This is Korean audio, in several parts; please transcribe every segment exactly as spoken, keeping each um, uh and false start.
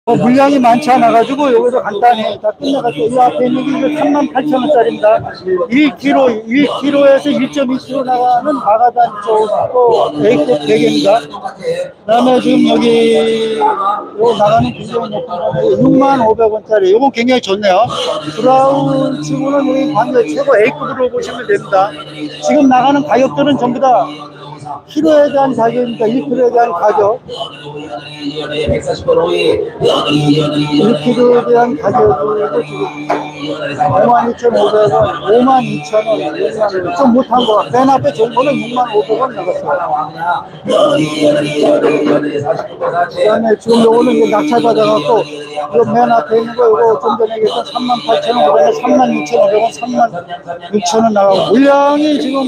어, 물량이 많지 않아가지고 여기서 간단히 다 끝내가지고 이 앞에 있는 게 삼만 팔천 원짜리입니다. 일 킬로그램, 일 킬로그램에서 일 점 이 킬로그램 나가는 마가단 쪽 A급 베개입니다. 그 다음에 지금 여기 요 나가는 굉장히 높은 거는 육만 오백 원짜리 이건 굉장히 좋네요. 브라운 치고는 여기 관계 최고 A급으로 보시면 됩니다. 지금 나가는 가격들은 전부 다 키로에 대한 가격입니다. 일 킬로그램에 대한 가격. 일 킬로그램에 대한 가격을 지금 오만 이천오백 원, 오만 이천 원, 육만 원. 좀 못한 거. 맨 앞에 좋은 거는 육만 오백 원 나갔어요. 그 다음에 지금 요거는 이제 낙찰받아갖고, 요 맨 앞에 있는 거, 요거 좀 전에 얘기했던 삼만 팔천 원, 그다음에 삼만 육천오백 원, 삼만 육천 원 나가고, 물량이 지금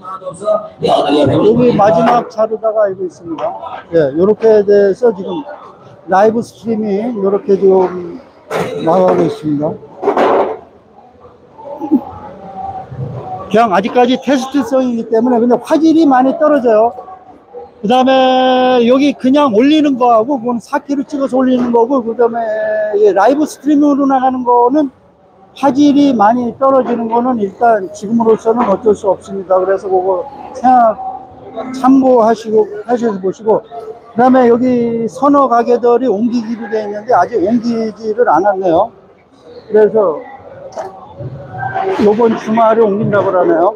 여기 마지막 자료다가 알고 있습니다. 예, 요렇게 돼서 지금 라이브 스트리밍 요렇게 좀 나가고 있습니다. 그냥 아직까지 테스트성이기 때문에 근데 화질이 많이 떨어져요. 그 다음에 여기 그냥 올리는 거하고 그건 사 킬로그램 찍어서 올리는 거고 그 다음에 라이브 스트리밍으로 나가는 거는 화질이 많이 떨어지는 거는 일단 지금으로서는 어쩔 수 없습니다. 그래서 그거 생각 참고하시고 하셔서 보시고 그 다음에 여기 서너 가게들이 옮기기로 되어 있는데 아직 옮기지를 않았네요. 그래서 요번 주말에 옮긴다고 그러네요.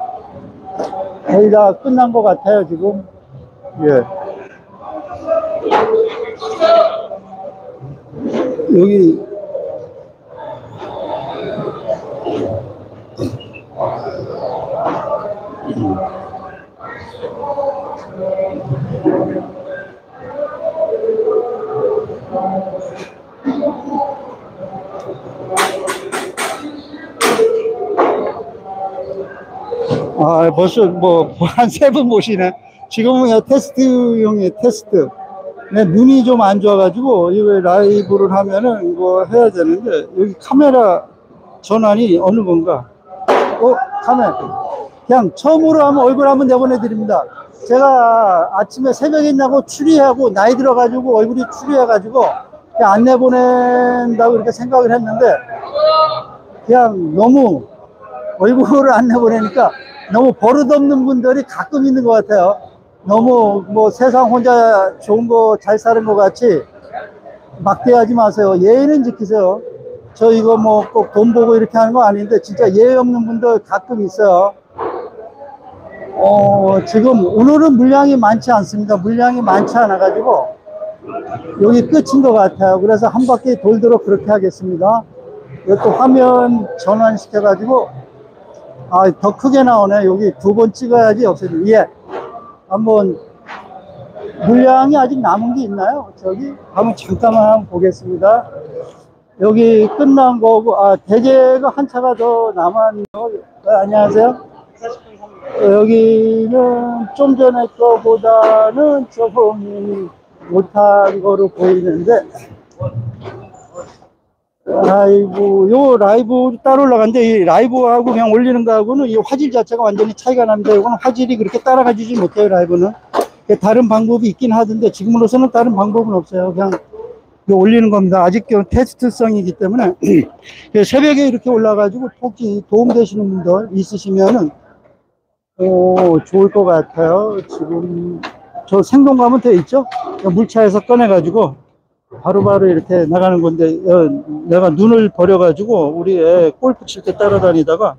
거의 다 끝난 것 같아요 지금. 예. 여기 아, 벌써 뭐 한 세 분 모시네. 지금은 테스트용의 테스트. 내 눈이 좀 안 좋아가지고 이거 라이브를 하면은 이거 해야 되는데 여기 카메라 전환이 어느 건가? 어, 카메라. 그냥 처음으로 하면 얼굴 한번 내보내드립니다. 제가 아침에 새벽에 있냐고 추리하고 나이 들어가지고 얼굴이 추리해가지고 그냥 안 내보낸다고 이렇게 생각을 했는데 그냥 너무 얼굴을 안 내보내니까 너무 버릇없는 분들이 가끔 있는 것 같아요. 너무 뭐 세상 혼자 좋은 거 잘 사는 것 같이 막대하지 마세요. 예의는 지키세요. 저 이거 뭐 꼭 돈 보고 이렇게 하는 거 아닌데 진짜 예의 없는 분들 가끔 있어요. 어, 지금 오늘은 물량이 많지 않습니다. 물량이 많지 않아 가지고 여기 끝인 것 같아요. 그래서 한 바퀴 돌도록 그렇게 하겠습니다. 이것도 화면 전환시켜 가지고 아, 더 크게 나오네. 여기 두 번 찍어야지 없어지죠. 예. 한번 물량이 아직 남은 게 있나요? 저기 한번 잠깐만 한번 보겠습니다. 여기 끝난 거고 아 대제가 한 차가 더 남았네요. 네, 안녕하세요. 여기는 좀 전에 거보다는 조금 못한 거로 보이는데 라이브 요 라이브 따로 올라갔는데 이 라이브하고 그냥 올리는 거하고는 이 화질 자체가 완전히 차이가 납니다. 이거는 화질이 그렇게 따라가지지 못해요. 라이브는 다른 방법이 있긴 하던데 지금으로서는 다른 방법은 없어요. 그냥 올리는 겁니다. 아직 테스트성이기 때문에 새벽에 이렇게 올라가지고 혹시 도움되시는 분들 있으시면은 오, 좋을 것 같아요. 지금 저 생동감은 되어 있죠. 물차에서 꺼내 가지고 바로바로 이렇게 나가는 건데 어, 내가 눈을 버려가지고 우리 애 골프 칠 때 따라다니다가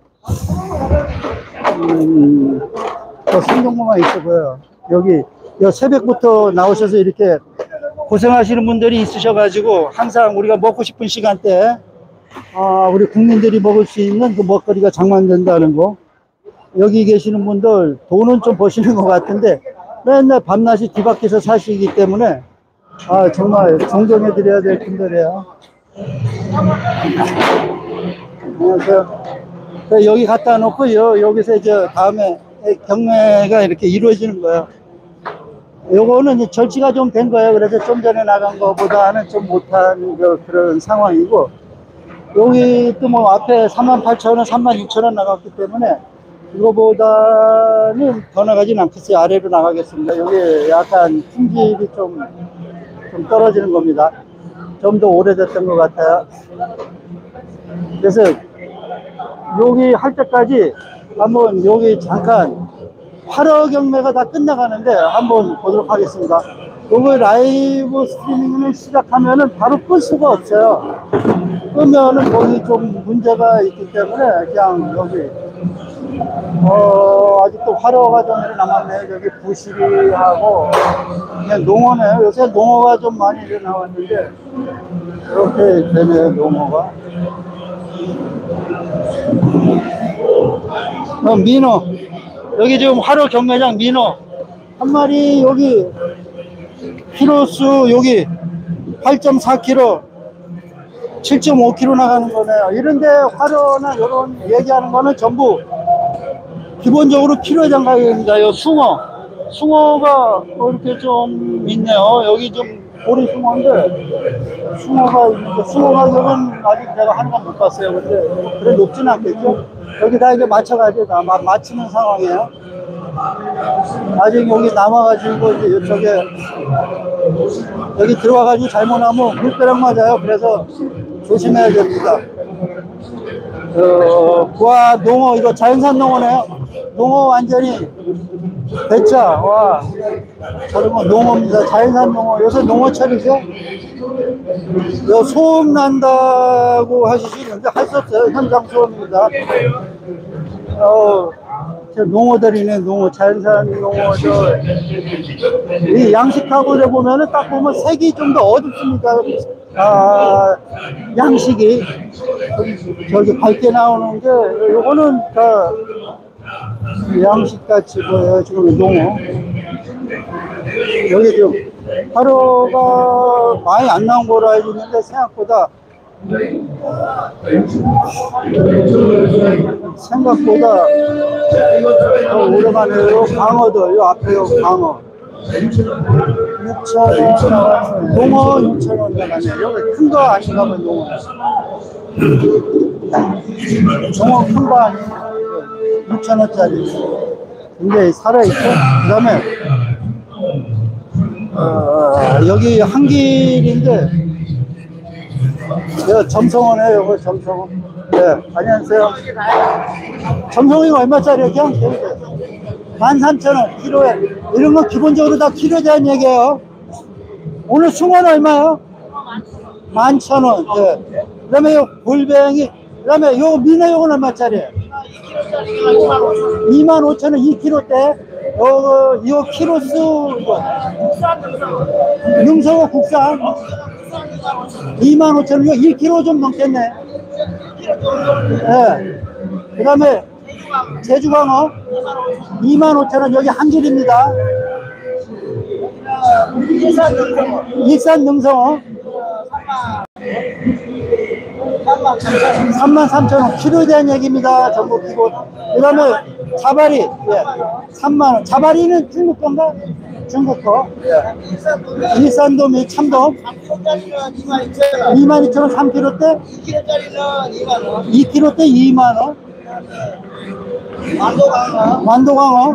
음, 더 생동감만 있어 보여요. 여기 새벽부터 나오셔서 이렇게 고생하시는 분들이 있으셔가지고 항상 우리가 먹고 싶은 시간대에 아, 우리 국민들이 먹을 수 있는 그 먹거리가 장만된다는 거. 여기 계시는 분들 돈은 좀 버시는 것 같은데 맨날 밤낮이 뒤바뀌어서 사시기 때문에 아, 정말 존경해 드려야 될 분들이에요. 안녕하세요. 여기 갖다 놓고 요, 여기서 이제 다음에 경매가 이렇게 이루어지는 거예요. 요거는 절치가 좀 된 거예요. 그래서 좀 전에 나간 거보다는 좀 못한 그런 상황이고 여기 또 뭐 앞에 삼만 팔천 원, 삼만 육천 원 나갔기 때문에 이거보다는 더 나가진 않겠어요. 아래로 나가겠습니다. 여기 약간 품질이 좀, 좀 떨어지는 겁니다. 좀 더 오래됐던 것 같아요. 그래서 여기 할 때까지 한번 여기 잠깐 활어 경매가 다 끝나가는데 한번 보도록 하겠습니다. 요거 라이브 스트리밍을 시작하면은 바로 끌 수가 없어요. 끄면은 거기 좀 문제가 있기 때문에 그냥 여기 어 아직도 활어가 좀 남았네. 여기 부시리하고 그냥 농어네요. 요새 농어가 좀 많이 나왔는데 이렇게 되네요. 농어가. 어, 민어. 여기 지금 활어 경매장 민어 한 마리 여기 키로수 여기 팔 점 사 킬로그램 칠 점 오 킬로그램 나가는 거네요. 이런데 활어나 이런 얘기하는 거는 전부 기본적으로 키로당 가격입니다. 요 숭어 숭어가 이렇게 좀 있네요. 여기 좀 보리 숭어인데 숭어가 있는데 숭어 가격은 아직 내가 하는 건 못 봤어요. 근데 그래 높지는 않겠죠. 여기 다 이제 맞춰가지고 다 맞추는 상황이에요. 아직 여기 남아가지고 이제 이쪽에 여기 들어와가지고 잘못하면 물벼락 맞아요. 그래서 조심해야 됩니다. 어, 와, 농어, 이거 자연산 농어네요. 농어 완전히 대짜. 와, 저런 거 농어입니다. 자연산 농어. 요새 농어철이죠? 요 소음 난다고 하시는데 할 수 없어요. 현장 소음입니다. 어, 저 농어들이네, 농어. 자연산 농어. 저, 이 양식하고 보면은 딱 보면 색이 좀 더 어둡습니다. 아, 양식이 저기 밝게 나오는 게 요거는 다 양식같이 보여요. 지금 농어 여기 좀 하루가 많이 안 나온 거로 알고 있는데 생각보다 생각보다 더 오래가네요. 광어도 요 앞에 요 광어 육천 원, 농어 육천 원 나가네요. 여기 큰 거 아닌가 봐요. 농어 농어 큰 거 아니에요. 육천 원짜리 굉장히 살아있죠. 그 다음에 어, 여기 한길인데 여 점성어네. 요거 점성어. 네, 안녕하세요. 점성어가 얼마짜리예요? 그냥 만 삼천 원 키로에. 이런 건 기본적으로 다 키로에 대한 얘기예요. 오늘 숭어는 얼마요? 만천 원. 네. 그 다음에 요 골뱅이, 그 다음에 요 민어 요건 얼마짜리예요? 이만 오천 원 이 킬로대. 요, 요 키로수 능성어 국산 이만 오천 원. 이거 일 킬로그램 좀 넘겠네. 네. 그 다음에 제주광어 이만 오천 원. 여기 한길입니다. 일산 능성어 삼만 삼천 원. 키로에 대한 얘기입니다. 전부 기본. 그 다음에 자바리, 예, 삼만 원. 자바리는 중국 건가? 중국 거. 예. 일산도미 참돔 이만 이천 원. 삼 킬로그램 때 이 킬로그램짜리는 이만 원. 이 킬로그램 때 이만 원. 완도광어 완도광어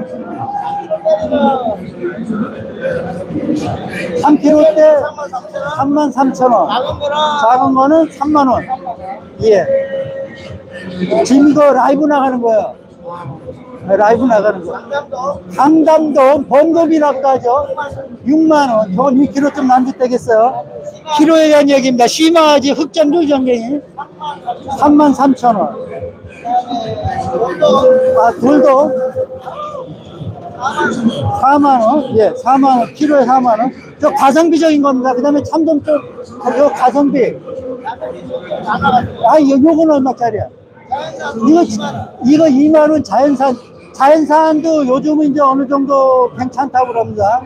삼 킬로그램 때 삼만 삼천 원. 작은 거는 작은 거는 삼만 원. 예. 지금 이거 라이브 나가는 거예요. 라이브 나가는 거. 강담도 강담도 번거비나까죠. 육만 원. 저건 이 킬로그램 좀 남짓되겠어요. 키로에 대한 얘기입니다. 심화지 흑점도 전갱이 삼만 삼천 원. 아, 돌도 사만 원. 예, 사만 원. 키로에 사만 원. 저 가성비적인 겁니다. 그 다음에 참돔 쪽, 저 가성비. 아, 요, 요건 얼마짜리야? 이거, 이거 이만 원. 자연산. 자연산도 요즘은 이제 어느 정도 괜찮다고 그럽니다.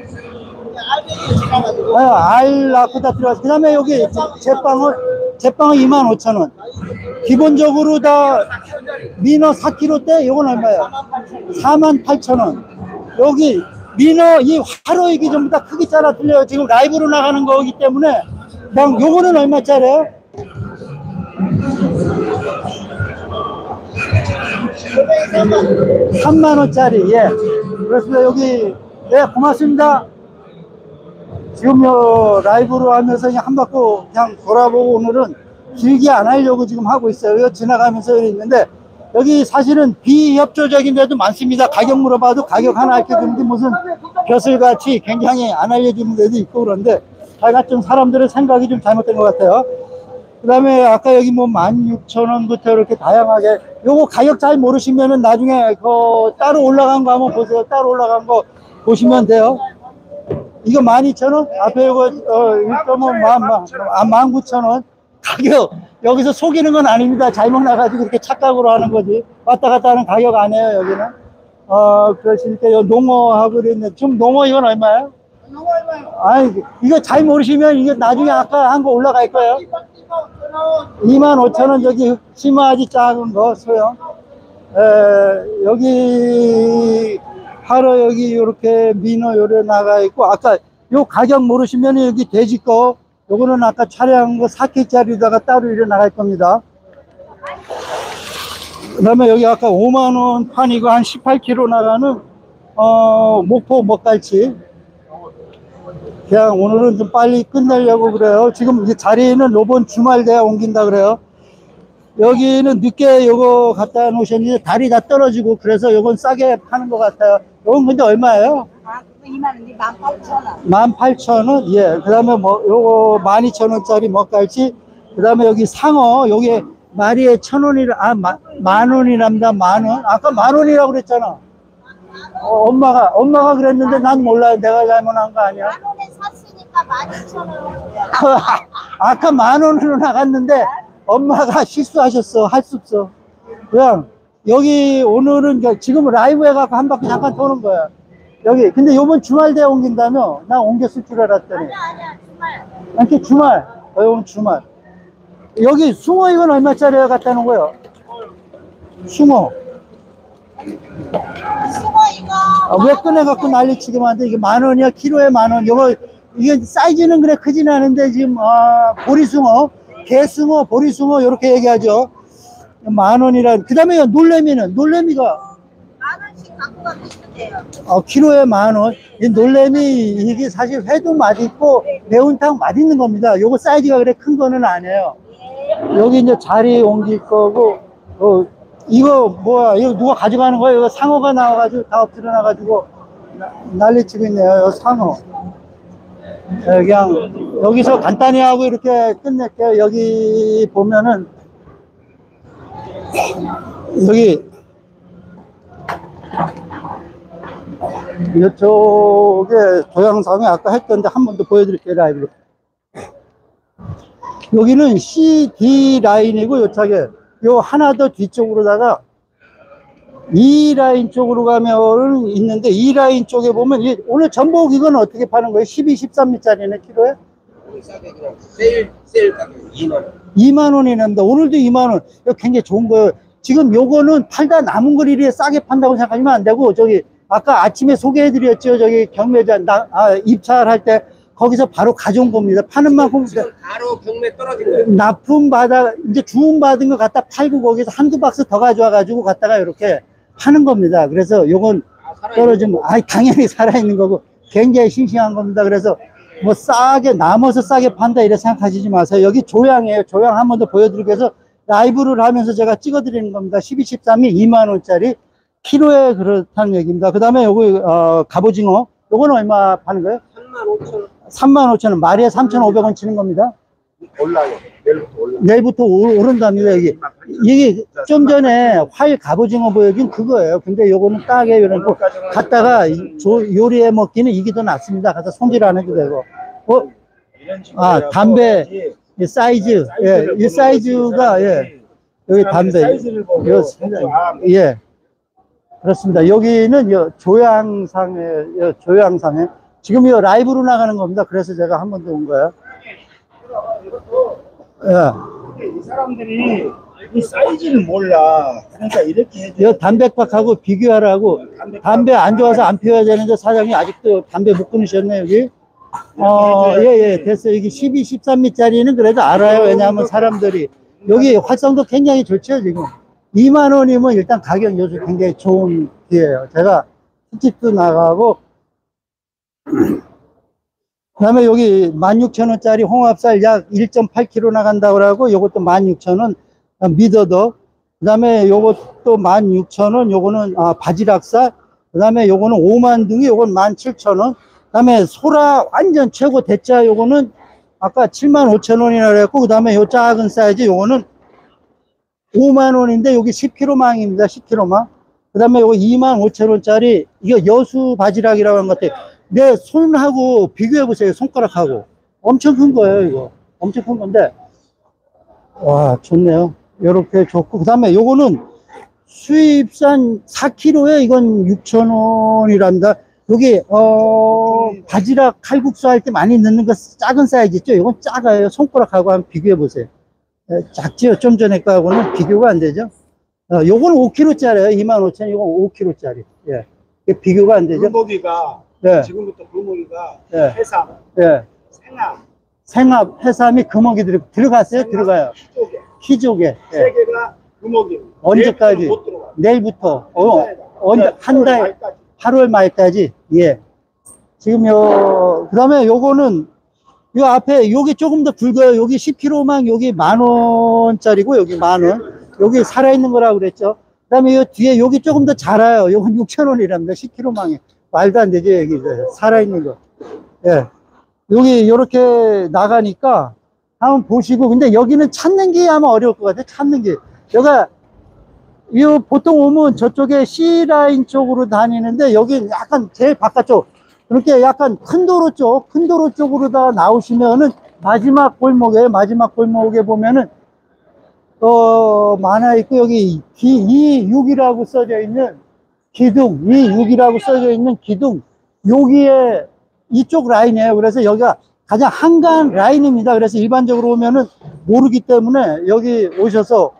아, 알 낳고 다 들어가서. 그 다음에 여기 제빵을, 제빵은 이만 오천 원. 기본적으로 다 민어 사 킬로그램 때 이건 얼마예요? 사만 팔천 원. 여기 민어 이 화로이기 전부 다 크기 따라 틀려요. 지금 라이브로 나가는 거기 때문에 그냥 요거는 얼마짜리예요? 삼만 원짜리. 예. 그렇습니다. 여기 네, 고맙습니다. 지금 요 라이브로 하면서 그냥 한 바퀴 그냥 돌아보고 오늘은 길게 안 하려고 지금 하고 있어요. 지나가면서 있는데 여기 사실은 비협조적인 데도 많습니다. 가격 물어봐도 가격 하나 알려주는데 무슨 벼슬같이 굉장히 안 알려주는 데도 있고 그런데 하여간 좀 사람들의 생각이 좀 잘못된 것 같아요. 그 다음에 아까 여기 뭐 만 육천 원부터 이렇게 다양하게 요거 가격 잘 모르시면은 나중에 그 따로 올라간 거 한번 보세요. 따로 올라간 거 보시면 돼요. 이거 만 이천 원? 앞에 이거 어, 일 점 오 만, 만, 아, 만 구천 원. 가격 여기서 속이는 건 아닙니다. 잘못 나가지고 이렇게 착각으로 하는 거지. 왔다 갔다 하는 가격 아니에요 여기는. 어 그러시니까 요 농어하고 그랬는데 지금 농어 이건 얼마예요? 농어 얼마요? 아니 이거 잘 모르시면 이거 나중에 아까 한 거 올라갈 거예요. 이만 오천 원 저기 심화하지 작은 거 소형. 에, 여기 하러 여기 이렇게 민어 요래 나가 있고 아까 요 가격 모르시면 여기 돼지 거 요거는 아까 촬영한 거 사 킬로짜리다가 따로 이래 나갈 겁니다. 그 다음에 여기 아까 오만 원 판이고 한 십팔 킬로그램 나가는 어 목포 먹갈치. 그냥 오늘은 좀 빨리 끝내려고 그래요. 지금 이제 자리는 요번 주말 돼야 옮긴다 그래요. 여기는 늦게 요거 갖다 놓으셨는데 달이 다 떨어지고 그래서 요건 싸게 파는 것 같아요. 요건 근데 얼마예요? 아, 이만 원이 만 팔천 원. 만 팔천 원? 예. 그 다음에 뭐, 요거 만 이천 원짜리 먹갈치. 그 다음에 여기 상어. 요게 마리에 천 원이라, 아, 마, 만 원이랍니다. 만 원. 아까 만 원이라고 그랬잖아. 어, 엄마가, 엄마가 그랬는데 난 몰라요. 내가 잘못한 거 아니야. 만 원에 샀으니까 만 이천 원. 아까 만 원으로 나갔는데 엄마가 실수하셨어. 할 수 없어. 그냥 여기 오늘은 지금 라이브 해갖고 한 바퀴 잠깐 도는 거야. 여기 근데 요번 주말 대 옮긴다며 나 옮겼을 줄 알았더니 아니야 아니야 주말. 이렇게 주말 어, 요번 주말 여기 숭어 이건 얼마짜리에 갖다 놓은 거예요? 숭어 숭어 이거. 아, 왜 꺼내갖고 난리치기만 하는데 이게 만 원이야 키로에 만 원. 요거 이게 사이즈는 그래 크진 않은데 지금 아, 보리숭어 개숭어 보리숭어 이렇게 얘기하죠. 만 원이라. 그 다음에 놀래미는 놀래미가 만 원씩 갖고 가면 있는데요. 어, 키로에 만 원. 이 놀래미, 이게 사실 회도 맛있고, 매운탕 맛있는 겁니다. 요거 사이즈가 그래 큰 거는 아니에요. 여기 이제 자리 옮길 거고, 어, 이거 뭐야, 이거 누가 가져가는 거예요? 이거 상어가 나와가지고, 다 엎드려 나가지고, 난리 치고 있네요. 요 상어. 네, 그냥, 여기서 간단히 하고 이렇게 끝낼게요. 여기 보면은, 여기, 이쪽에 도양상에 아까 했던데 한 번 더 보여드릴게요. 라이브로. 여기는 씨디 라인이고 요 차게 요 하나 더 뒤쪽으로다가 E 라인 쪽으로 가면 있는데 E 라인 쪽에 보면 이, 오늘 전복 이건 어떻게 파는 거예요? 십이, 십삼 미짜리네 키로에? 싸게 그냥 세일 세일 가격 이만 원. 이만 원이 납니다. 오늘도 이만 원. 이거 굉장히 좋은 거예요. 지금 요거는 팔다 남은 걸 이리에 싸게 판다고 생각하시면 안 되고 저기 아까 아침에 소개해드렸죠. 저기 경매장 나, 아, 입찰할 때 거기서 바로 가져온 겁니다. 파는 만큼 지금 바로 경매 떨어진 거예요. 납품 받아 이제 주문 받은 거 갖다 팔고 거기서 한두 박스 더 가져와 가지고 갖다가 이렇게 파는 겁니다. 그래서 요건 아, 떨어지면 아 당연히 살아있는 거고 굉장히 싱싱한 겁니다. 그래서 뭐 싸게 남아서 싸게 판다 이렇게 생각하시지 마세요. 여기 조양이에요. 조양 한 번 더 보여드리기 위해서 라이브를 하면서 제가 찍어드리는 겁니다. 십이, 십삼이 이만 원짜리 키로에 그렇다는 얘기입니다. 그 다음에 요거 어, 갑오징어 요거는 얼마 파는 거예요? 삼만 오천 원. 삼만 오천 원. 마리에 삼천오백 원 치는 겁니다. 올라요. 내일부터 올라. 내일부터 오, 오른답니다. 여기 이게 좀 전에 활 갑오징어 보여준 그거예요. 근데 요거는 따게 이런 거 갖다가 조, 요리해 먹기는 이게 더 낫습니다. 갖다 손질 안 해도 되고. 어? 아 담배 이 사이즈 예, 이 사이즈가 예 여기 담배 요, 예 그렇습니다. 여기는 요 조양상에 요 조양상에 지금 이 라이브로 나가는 겁니다. 그래서 제가 한 번 더 온 거예요. 예. 이 사람들이 이 사이즈는 몰라. 그러니까 이렇게 해줘. 이 담배박하고 비교하라고. 담배 안 좋아서 안 피워야 되는데 사장님 아직도 담배 못 끊으셨네 여기. 어, 예, 예, 됐어요. 여기 십이, 십삼 미짜리는 그래도 알아요. 왜냐하면 사람들이 여기 활성도 굉장히 좋죠 지금. 이만 원이면 일단 가격 요즘 굉장히 좋은 기회예요. 제가 술집도 나가고 그다음에 여기 만 육천 원짜리 홍합살 약 일 점 팔 킬로그램 나간다고 하고 요것도 만 육천 원 미더덕. 그다음에 요것도 만 육천 원. 요거는 아 바지락살. 그다음에 요거는 오만둥이. 요건 만 칠천 원. 그다음에 소라 완전 최고 대짜 요거는 아까 칠만 오천 원이라 그랬고, 그다음에 요 작은 사이즈 요거는 오만 원인데 여기 십 킬로그램망입니다. 십 킬로그램망. 그다음에 요거 이만 오천 원짜리 이거 여수 바지락이라고 하는 것 같아요. 내 손하고 비교해 보세요. 손가락하고 엄청 큰 거예요. 이거 엄청 큰 건데 와 좋네요. 요렇게 좋고, 그 다음에 요거는 수입산 사 킬로그램에 이건 육천 원이랍니다. 여기 어 바지락 칼국수 할 때 많이 넣는 거 작은 사이즈 있죠. 이건 작아요. 손가락하고 한번 비교해 보세요. 작지요. 좀 전에 거하고는 비교가 안 되죠. 어, 요거는 오 킬로그램짜리예요. 이만 오천 원. 이건 오 킬로그램짜리. 예. 이게 비교가 안 되죠. 불고기가 네. 지금부터 불고기가 네. 해삼, 예. 생합, 생합, 해삼이 금어기 들어, 들어갔어요? 생합, 들어가요. 키조개 키조개. 세 예. 개가 금어기. 언제까지? 못 들어가. 내일부터. 어, 언제, 한 달, 말까지. 팔월 말까지. 예. 지금 요, 그 다음에 요거는, 요 앞에, 요게 조금 더 굵어요. 여기 십 킬로그램만 여기 만 원짜리고, 여기 만 원. 여기 살아있는 거라고 그랬죠. 그 다음에 요 뒤에 여기 조금 더 자라요. 요건 육천 원이랍니다. 십 킬로그램망이. 말도 안 되죠, 여기. 살아있는 거. 예. 여기 요렇게 나가니까 한번 보시고, 근데 여기는 찾는 게 아마 어려울 것 같아요. 찾는 게. 여기가, 이 보통 오면 저쪽에 C라인 쪽으로 다니는데, 여기 약간 제일 바깥쪽, 이렇게 약간 큰 도로 쪽, 큰 도로 쪽으로 다 나오시면은 마지막 골목에, 마지막 골목에 보면은, 어, 많아 있고, 여기 이육이라고 써져 있는 기둥, 이육이라고 써져 있는 기둥, 여기에 이쪽 라인이에요. 그래서 여기가 가장 한간 라인입니다. 그래서 일반적으로 오면은 모르기 때문에 여기 오셔서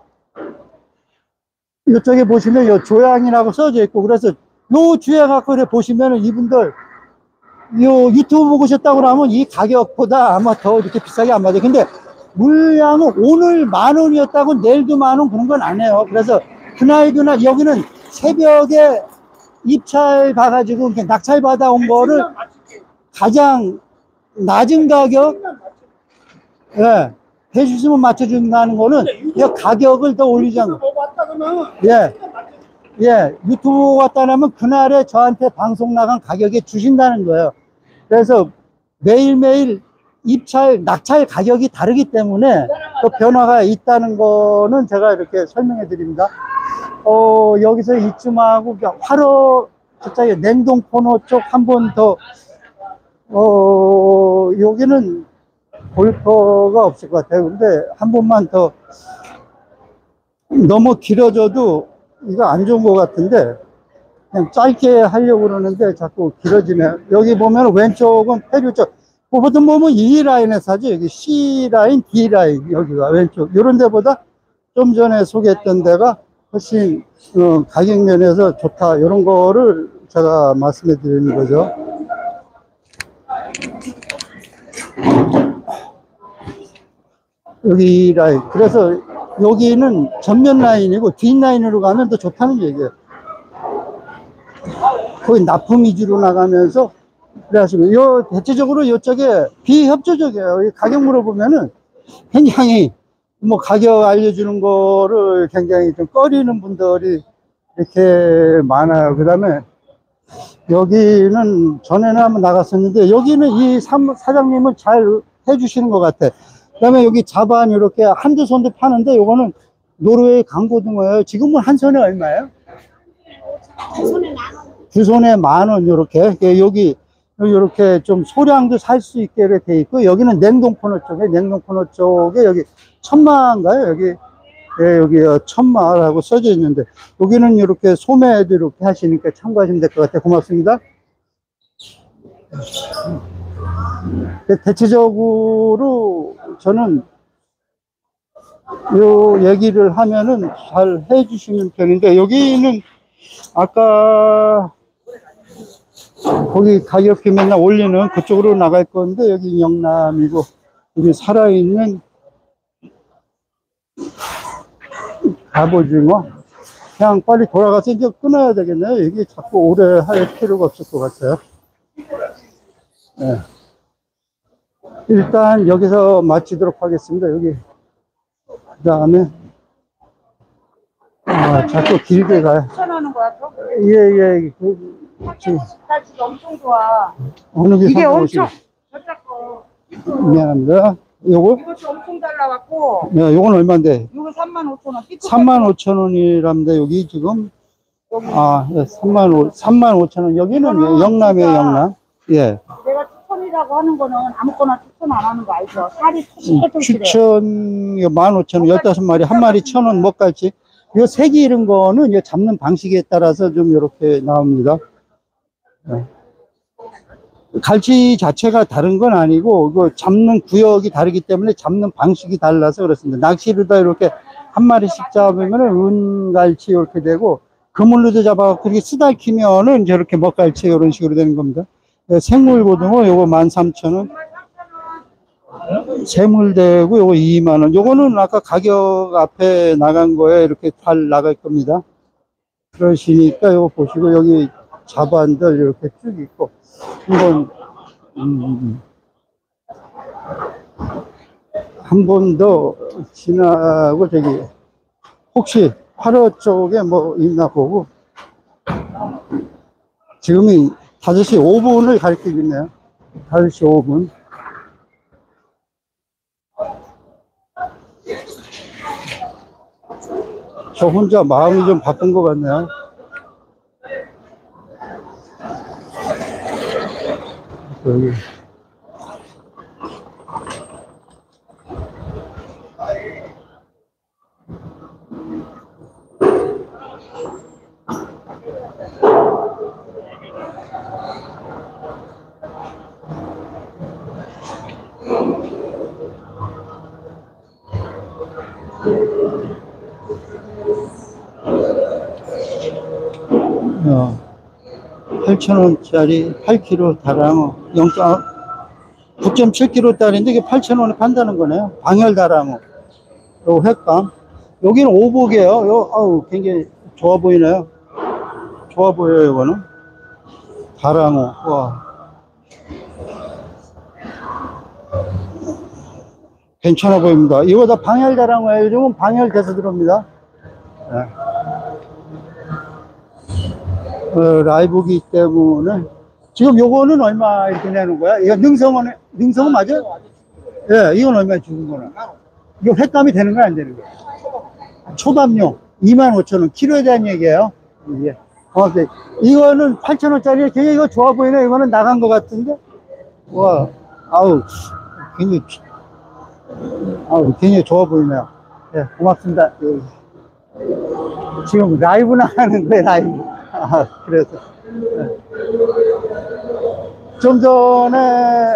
이쪽에 보시면 요 조양이라고 써져 있고, 그래서 요 주에 갖고 보시면은 이분들 요 유튜브 보고 오셨다고 하면 이 가격보다 아마 더 이렇게 비싸게 안 받아요. 근데 물량은 오늘 만 원이었다고 내일도 만 원 그런 건 안 해요. 그래서 그날 그날 여기는 새벽에 입찰 봐가지고 이렇게 낙찰 받아온 거를 가장 낮은 가격, 예, 해주시면 맞춰준다는 거는 이 가격을 더 올리지 않고, 예, 예, 유튜브 왔다 하면 그날에 저한테 방송 나간 가격에 주신다는 거예요. 그래서 매일매일 입찰, 낙찰 가격이 다르기 때문에 그 변화가 있다는 거는 제가 이렇게 설명해 드립니다. 어, 여기서 이쯤하고 화로 저쪽에 냉동 코너 쪽 한 번 더, 어, 여기는 볼 거가 없을 것 같아요. 근데 한 번만 더, 너무 길어져도 이거 안 좋은 것 같은데 그냥 짧게 하려고 그러는데 자꾸 길어지네. 여기 보면 왼쪽은 페류 쪽, 보통 보면 E 라인에서 하죠. 여기 C 라인, D 라인, 여기가 왼쪽. 이런 데보다 좀 전에 소개했던 데가 훨씬 어, 가격 면에서 좋다. 이런 거를 제가 말씀해 드리는 거죠. 여기 라인. 그래서 여기는 전면 라인이고 뒷 라인으로 가면 더 좋다는 얘기예요. 거의 납품 위주로 나가면서 그래가지고 요 대체적으로 이쪽에 비협조적이에요. 가격 물어보면은 굉장히 뭐 가격 알려주는 거를 굉장히 좀 꺼리는 분들이 이렇게 많아요. 그 다음에 여기는 전에는 한번 나갔었는데 여기는 이 사장님은 잘 해주시는 것 같아. 그 다음에 여기 자반 이렇게 한두 손도 파는데 요거는 노르웨이 강고등어예요. 지금은 한 손에 얼마예요? 두 손에 만 원. 두 손에 만 원. 이렇게 여기 이렇게 좀 소량도 살 수 있게 돼 있고, 여기는 냉동 코너 쪽에, 냉동 코너 쪽에 여기 천마인가요? 여기, 예, 여기 천마라고 써져 있는데, 여기는 이렇게 소매도 이렇게 하시니까 참고하시면 될 것 같아요. 고맙습니다. 대체적으로 저는 요 얘기를 하면은 잘 해주시는 편인데, 여기는 아까 거기 가격표 맨날 올리는 그쪽으로 나갈 건데, 여기 영남이고, 여기 살아있는 갑오징어. 그냥 빨리 돌아가서 이제 끊어야 되겠네요. 여기 자꾸 오래 할 필요가 없을 것 같아요. 네. 일단 여기서 마치도록 하겠습니다. 여기 그 다음에 아, 자꾸 길게 가요. 추천하는 거야, 또? 예예. 그, 지금 나 지금 엄청 좋아. 어느 게 이게 상관없이 엄청, 저쪽 거. 미안합니다. 요거? 이것도 엄청 잘 나왔고, 네, 요건 얼마인데? 이거 삼만 오천 원. 삼만 오천 원이랍니다. 여기 지금 여기. 아, 예, 삼만 오, 삼만 오천 원. 여기는 이거는 영남이에요, 진짜 영남. 예. 내가 추천이라고 하는 거는 아무거나 추천 안 하는 거 알죠? 살이 털털털해. 추천, 만 오천 원, 열다섯 마리, 한 마리 천 원, 먹갈치. 이 색이 이런 거는 이 잡는 방식에 따라서 좀 이렇게 나옵니다. 예. 갈치 자체가 다른 건 아니고, 그 잡는 구역이 다르기 때문에 잡는 방식이 달라서 그렇습니다. 낚시로다 이렇게 한 마리씩 잡으면 은갈치 이렇게 되고, 그물로도 잡아갖고 이렇게 쓰다키면은 저렇게 먹갈치 이런 식으로 되는 겁니다. 예, 생물고등어 요거 만 삼천 원. 세물대고 요거 이만 원. 요거는 아까 가격 앞에 나간 거에 이렇게 팔 나갈 겁니다. 그러시니까 요거 보시고 여기 자반들 이렇게 쭉 있고 한번 음, 한 번 더 지나고 저기 혹시 화로 쪽에 뭐 있나 보고 지금이 다섯 시 오 분을 가리키고 있네요. 다섯 시 오 분. 저 혼자 마음이 좀 바쁜 것 같네요. 여기. 어, 팔천 원짜리 팔 킬로그램 다랑어 구 점 칠 킬로그램짜리인데 이게 팔천 원에 판다는 거네요. 방열 다랑어. 요 횟감. 여기는 오복이에요. 요, 아우, 굉장히 좋아 보이네요. 좋아 보여요, 이거는. 다랑어. 와. 괜찮아 보입니다. 이거 다 방열 다랑어예요. 요즘은 방열돼서 들어옵니다. 네. 어, 라이브기 때문에 지금 요거는 얼마 이렇게 내는 거야? 이거 능성은 능성은 맞아? 예, 이건 얼마 주는 거나? 이거 횟감이 되는 거야 안 되는 거야? 초밥용 이만 오천 원 키로에 대한 얘기예요. 예. 어, 네. 이거는 팔천 원짜리 굉장히 이거 좋아 보이네. 이거는 나간 것 같은데. 와, 아우 굉장히 아우 굉장히 좋아 보이네요. 예, 고맙습니다. 예. 지금 라이브 나가는 거예요, 라이브. 아, 그래서. 네. 좀 전에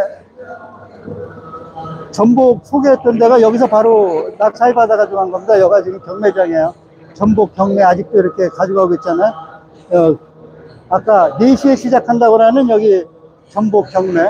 전복 소개했던 데가 여기서 바로 낙찰 받아가지고 간 겁니다. 여기가 지금 경매장이에요. 전복 경매 아직도 이렇게 가져가고 있잖아요. 어, 아까 네 시에 시작한다고 하는 여기 전복 경매.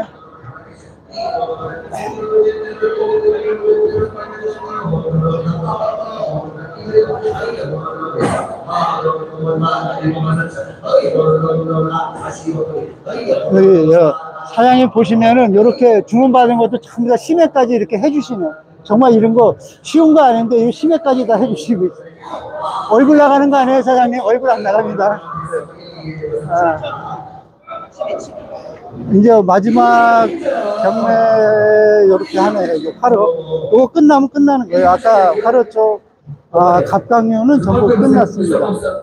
여기 사장님 보시면은 이렇게 주문받은 것도 전부 다 심해까지 이렇게 해주시네. 정말 이런 거 쉬운 거 아닌데 이 심해까지 다 해주시고 있어요. 얼굴 나가는 거 아니에요, 사장님? 얼굴 안 나갑니다. 아. 이제 마지막 경매 이렇게 하네요. 이거 화로. 이거 끝나면 끝나는 거예요. 아까 화로 쪽 아, 갑각류는 전부 끝났습니다.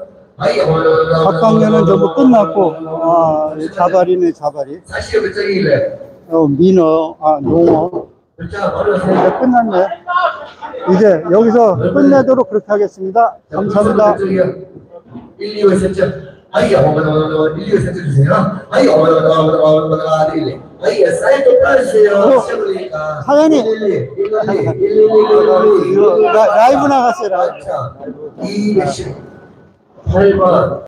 갑각류는 전부 끝났고, 아, 자발이네, 자발이. 어, 민어, 아, 농어. 이제 끝났네. 이제 여기서 끝내도록 그렇게 하겠습니다. 감사합니다. 일, 이, 오, 삼 점. 아이, 어머나, 일, 이, 오, 삼 점 주세요. 아이, 어머나, 어머나, 어머나, 일, 이. 아이, 사이트 깔으세요. 사장님. 라이브 나갔어요, 라이브. 이백십 팔 번.